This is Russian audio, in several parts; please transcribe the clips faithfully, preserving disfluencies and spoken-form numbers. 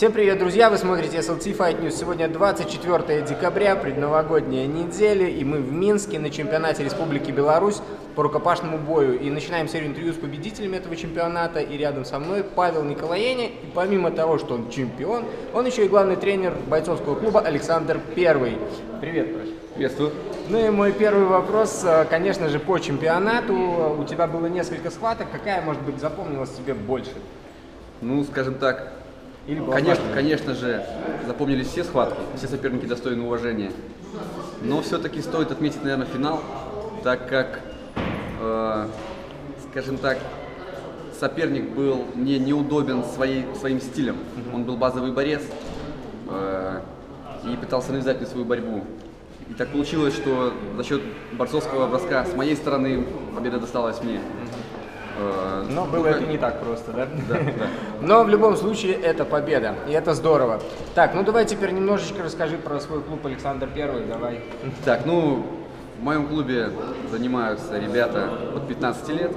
Всем привет, друзья! Вы смотрите эс эл ти Fight News. Сегодня двадцать четвёртое декабря, предновогодняя неделя, и мы в Минске на чемпионате Республики Беларусь по рукопашному бою. И начинаем серию интервью с победителями этого чемпионата. И рядом со мной Павел Николаеня. И помимо того, что он чемпион, он еще и главный тренер бойцовского клуба Александр Первый. Привет, Паш. Приветствую. Ну и мой первый вопрос, конечно же, по чемпионату. У тебя было несколько схваток. Какая, может быть, запомнилась тебе больше? Ну, скажем так, Или конечно, конечно же, запомнились все схватки, все соперники достойны уважения. Но все-таки стоит отметить, наверное, финал, так как, э, скажем так, соперник был мне неудобен своей, своим стилем. Он был базовый борец э, и пытался навязать мне свою борьбу. И так получилось, что за счет борцовского броска с моей стороны победа досталась мне. Но было это не так просто, да? Да, да. Но в любом случае это победа, и это здорово. Так, ну давай теперь немножечко расскажи про свой клуб Александр Первый, давай. Так, ну, в моем клубе занимаются ребята от пятнадцати лет.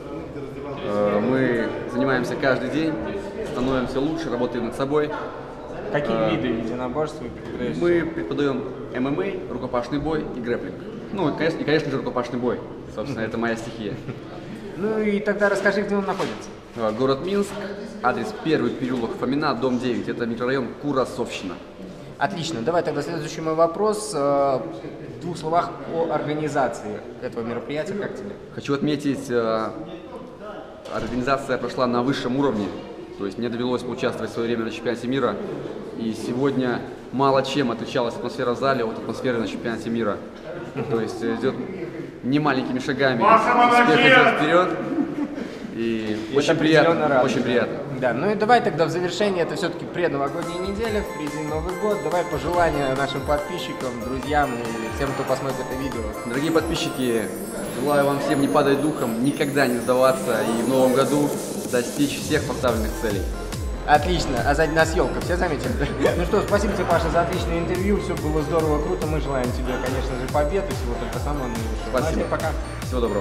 Мы занимаемся каждый день, становимся лучше, работаем над собой. Какие а, виды единоборств вы преподаете? Мы преподаем эм эм а, рукопашный бой и грэпплинг. Ну, и, конечно, и, конечно же, рукопашный бой. Собственно, это моя стихия. Ну и тогда расскажи, где он находится. Город Минск, адрес первый переулок Фомина, дом девять. Это микрорайон Курасовщина. Отлично. Давай тогда следующий мой вопрос. В двух словах о организации этого мероприятия. Как тебе? Хочу отметить, организация прошла на высшем уровне. То есть мне довелось поучаствовать в свое время на чемпионате мира. И сегодня мало чем отличалась атмосфера в зале от атмосферы на чемпионате мира. То есть идет не маленькими шагами, успех идет вперед. И очень приятно, очень приятно. Да, ну и давай тогда в завершение, это все-таки предновогодняя неделя, впереди Новый год. Давай пожелания нашим подписчикам, друзьям и всем, кто посмотрит это видео. Дорогие подписчики, желаю вам всем не падать духом, никогда не сдаваться и в новом году достичь всех поставленных целей. Отлично, а сзади нас елка, все заметили? Ну что, спасибо тебе, Паша, за отличное интервью, все было здорово, круто, мы желаем тебе, конечно же, побед и всего только самого наилучшего. Спасибо. Ну, а пока. Всего доброго.